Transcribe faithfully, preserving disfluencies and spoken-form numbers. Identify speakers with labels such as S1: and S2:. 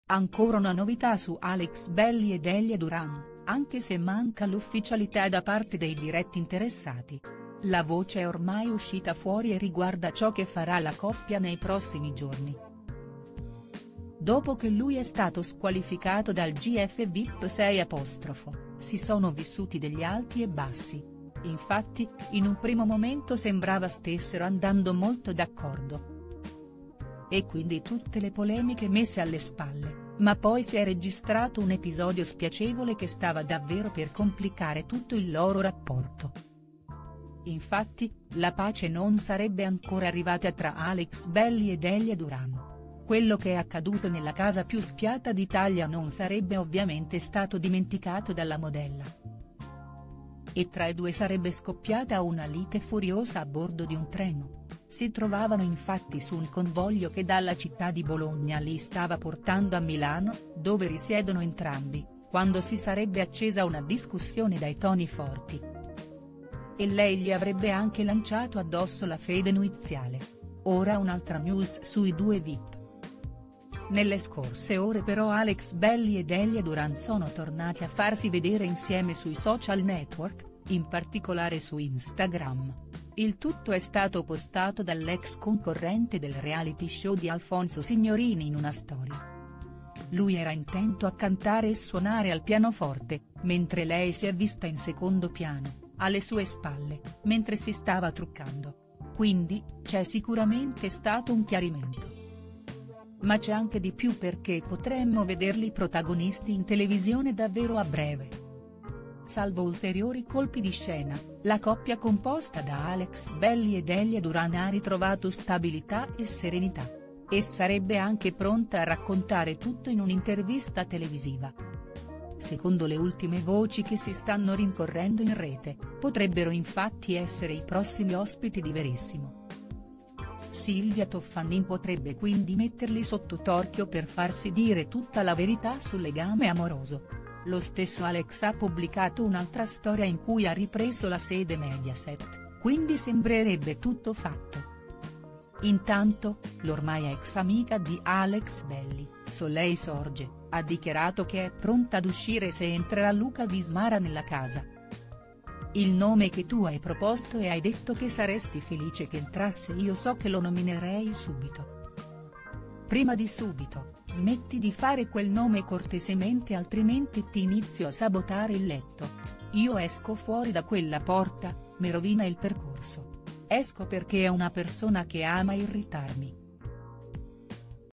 S1: Ancora una novità su Alex Belli ed Elia Duran, anche se manca l'ufficialità da parte dei diretti interessati. La voce è ormai uscita fuori e riguarda ciò che farà la coppia nei prossimi giorni. Dopo che lui è stato squalificato dal G F V I P sei, si sono vissuti degli alti e bassi. Infatti, in un primo momento sembrava stessero andando molto d'accordo. E quindi tutte le polemiche messe alle spalle, ma poi si è registrato un episodio spiacevole che stava davvero per complicare tutto il loro rapporto. Infatti, la pace non sarebbe ancora arrivata tra Alex Belli ed Elia Duran. Quello che è accaduto nella casa più spiata d'Italia non sarebbe ovviamente stato dimenticato dalla modella. E tra i due sarebbe scoppiata una lite furiosa a bordo di un treno. Si trovavano infatti su un convoglio che dalla città di Bologna li stava portando a Milano, dove risiedono entrambi, quando si sarebbe accesa una discussione dai toni forti. E lei gli avrebbe anche lanciato addosso la fede nuziale. Ora un'altra news sui due V I P. Nelle scorse ore però Alex Belli ed Elia Duran sono tornati a farsi vedere insieme sui social network, in particolare su Instagram. Il tutto è stato postato dall'ex concorrente del reality show di Alfonso Signorini in una storia. Lui era intento a cantare e suonare al pianoforte, mentre lei si è vista in secondo piano, alle sue spalle, mentre si stava truccando. Quindi, c'è sicuramente stato un chiarimento. Ma c'è anche di più, perché potremmo vederli protagonisti in televisione davvero a breve. Salvo ulteriori colpi di scena, la coppia composta da Alex Belli ed Elia Duran ha ritrovato stabilità e serenità. E sarebbe anche pronta a raccontare tutto in un'intervista televisiva. Secondo le ultime voci che si stanno rincorrendo in rete, potrebbero infatti essere i prossimi ospiti di Verissimo. Silvia Toffanin potrebbe quindi metterli sotto torchio per farsi dire tutta la verità sul legame amoroso. Lo stesso Alex ha pubblicato un'altra storia in cui ha ripreso la sede Mediaset, quindi sembrerebbe tutto fatto. Intanto, l'ormai ex amica di Alex Belli, Soleil Sorge, ha dichiarato che è pronta ad uscire se entrerà Luca Vismara nella casa. Il nome che tu hai proposto e hai detto che saresti felice che entrasse, io so che lo nominerei subito. Prima di subito, smetti di fare quel nome cortesemente, altrimenti ti inizio a sabotare il letto. Io esco fuori da quella porta, mi rovina il percorso. Esco perché è una persona che ama irritarmi.